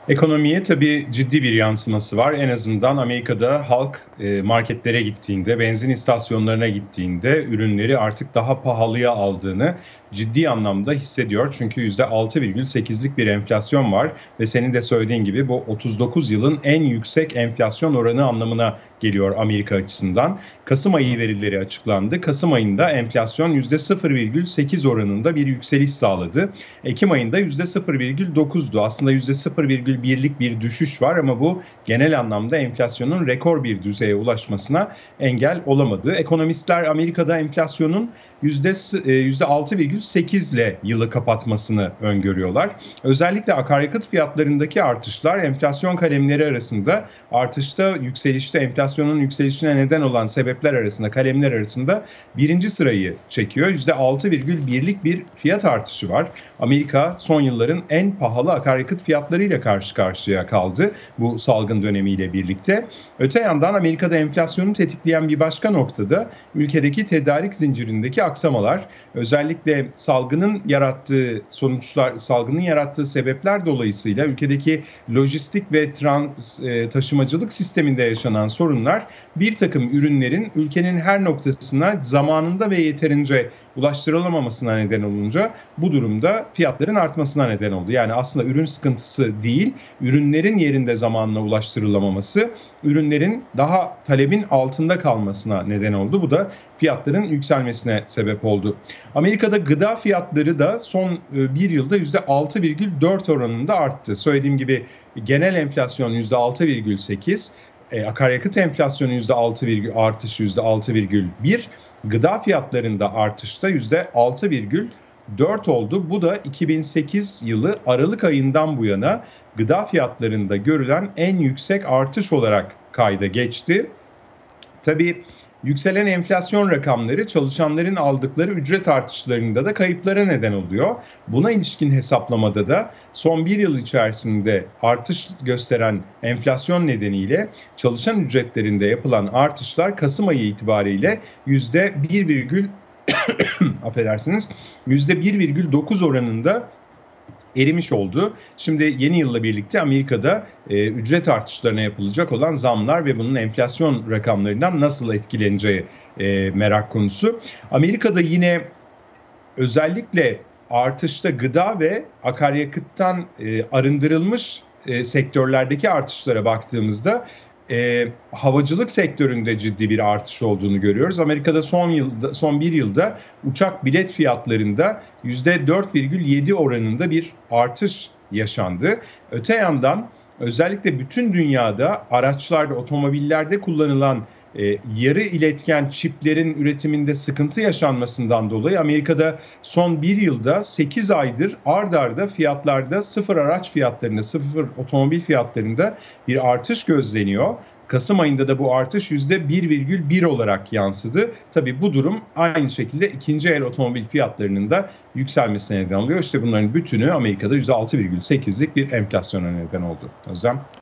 Ekonomiye tabii ciddi bir yansıması var. En azından Amerika'da halk, marketlere gittiğinde, benzin istasyonlarına gittiğinde ürünleri artık daha pahalıya aldığını ciddi anlamda hissediyor. Çünkü %6,8'lik bir enflasyon var ve senin de söylediğin gibi bu 39 yılın en yüksek enflasyon oranı anlamına geliyor Amerika açısından. Kasım ayı verileri açıklandı. Kasım ayında enflasyon %0,8 oranında bir yükseliş sağladı. Ekim ayında %0,9'du. Aslında %0,1'lik bir düşüş var ama bu genel anlamda enflasyonun rekor bir düzeye ulaşmasına engel olamadı. Ekonomistler Amerika'da enflasyonun %6,8 ile yılı kapatmasını öngörüyorlar. Özellikle akaryakıt fiyatlarındaki artışlar enflasyon kalemleri arasında artışta, yükselişte, enflasyonun yükselişine neden olan sebepler arasında, kalemler arasında birinci sırayı çekiyor. %6,1'lik bir fiyat artışı var. Amerika son yılların en pahalı akaryakıt fiyatlarıyla karşı karşıya kaldı bu salgın dönemiyle birlikte. Öte yandan Amerika'da enflasyonu tetikleyen bir başka noktada ülkedeki tedarik zincirindeki aksamalar. Özellikle salgının yarattığı sonuçlar, salgının yarattığı sebepler dolayısıyla ülkedeki lojistik ve taşımacılık sisteminde yaşanan sorunlar bir takım ürünlerin ülkenin her noktasına zamanında ve yeterince ulaştırılamamasına neden olunca bu durumda fiyatların artmasına neden oldu. Yani aslında ürün sıkıntısı değil, ürünlerin yerinde zamanla ulaştırılamaması, ürünlerin daha talebin altında kalmasına neden oldu. Bu da fiyatların yükselmesine sebep oldu. Amerika'da gıda fiyatları da son bir yılda %6,4 oranında arttı. Söylediğim gibi genel enflasyon %6,8, akaryakıt enflasyonu artışı %6,1, gıda fiyatlarında artışta %6,4 oldu. Bu da 2008 yılı Aralık ayından bu yana gıda fiyatlarında görülen en yüksek artış olarak kayda geçti. Tabii yükselen enflasyon rakamları çalışanların aldıkları ücret artışlarında da kayıplara neden oluyor. Buna ilişkin hesaplamada da son bir yıl içerisinde artış gösteren enflasyon nedeniyle çalışan ücretlerinde yapılan artışlar Kasım ayı itibariyle %1, affedersiniz, %1,9 oranında erimiş oldu. Şimdi yeni yılla birlikte Amerika'da ücret artışlarına yapılacak olan zamlar ve bunun enflasyon rakamlarından nasıl etkileneceği merak konusu. Amerika'da yine özellikle artışta gıda ve akaryakıttan arındırılmış sektörlerdeki artışlara baktığımızda havacılık sektöründe ciddi bir artış olduğunu görüyoruz. Amerika'da son bir yılda uçak bilet fiyatlarında %4,7 oranında bir artış yaşandı. Öte yandan özellikle bütün dünyada araçlarda, otomobillerde kullanılan yarı iletken çiplerin üretiminde sıkıntı yaşanmasından dolayı Amerika'da son bir yılda 8 aydır ard arda fiyatlarda, sıfır araç fiyatlarında, sıfır otomobil fiyatlarında bir artış gözleniyor. Kasım ayında da bu artış %1,1 olarak yansıdı. Tabii bu durum aynı şekilde ikinci el otomobil fiyatlarının da yükselmesine neden oluyor. İşte bunların bütünü Amerika'da %6,8'lik bir enflasyona neden oldu. Özlem.